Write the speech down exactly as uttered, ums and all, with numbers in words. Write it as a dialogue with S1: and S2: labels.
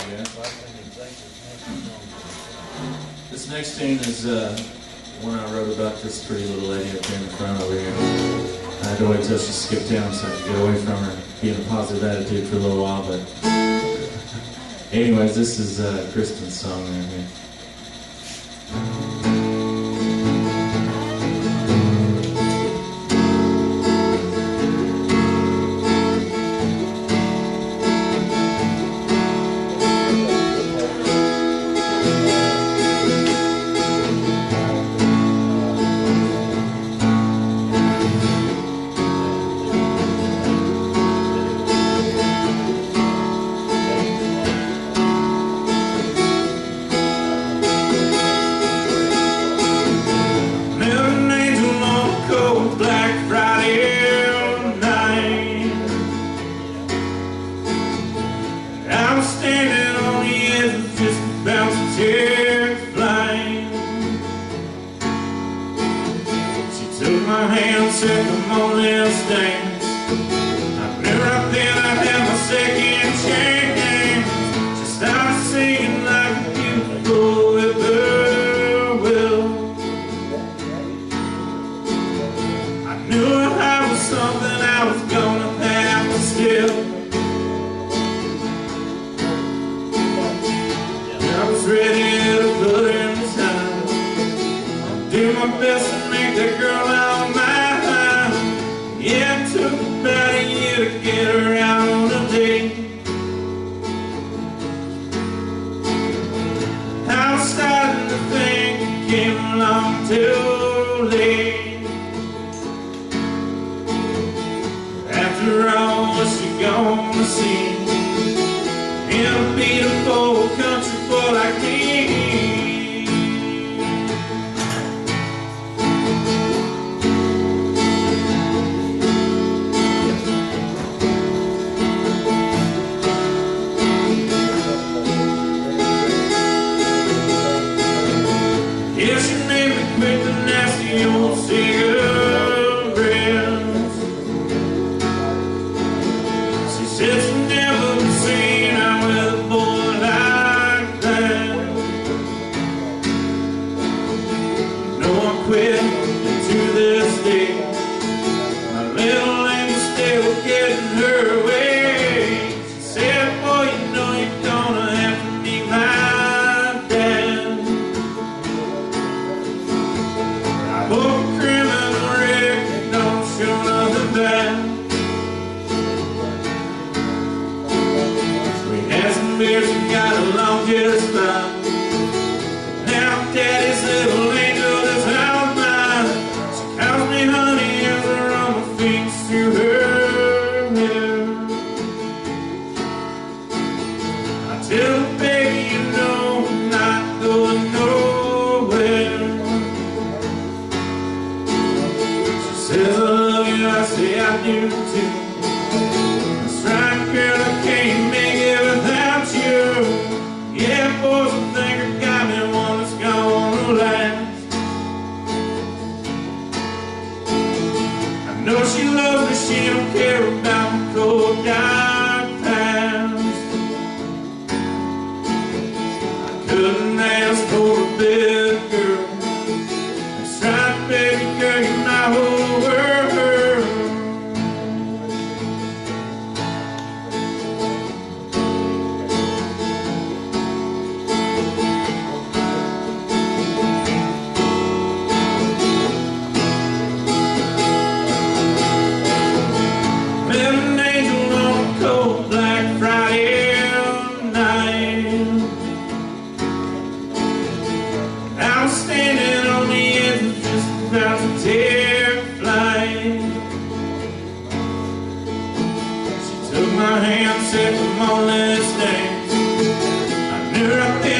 S1: This next tune is uh, one I wrote about this pretty little lady up here in the front over here. I had to wait till she skipped town so I could get away from her, be in a positive attitude for a little while. But anyways, this is uh, Kristen's song right here.
S2: My hand said, come on, let's dance. I knew right then I had my second chance. She started singing like a beautiful whippoorwill. I knew I was something I was gonna have to steal. I was ready to put in the time. I'll do my best to make that girl out. Yeah, it took about a year to get her out on a date. I was starting to think it came along too late. After all, what's she gonna see in a beautiful country boy like me? Old cigarettes. She said she'd never been seen out with a boy like that. You know I quit, and to this day my little angel still getting her way. She said, boy, you know you're gonna have to be my dad. I hope a criminal record don't show nothing bad. We had some beers and got along just fine. Now daddy's little angel is out of mine. She calls me honey as I run my fingers through her hair. I tell her, baby, you know I'm not going nowhere. Says I love you, I say I do too. That's right, girl, I can't make it without you. Yeah, boys, I think I got me one that's gonna last. I know she loves me, she don't care about my cold dark past. I couldn't ask for a better girl. That's right, baby girl, you're my whole world. Met an angel on a cold black Friday night. I was standing on the edge of just about to take flight. She took my hand, said, come on, let's dance. I knew right there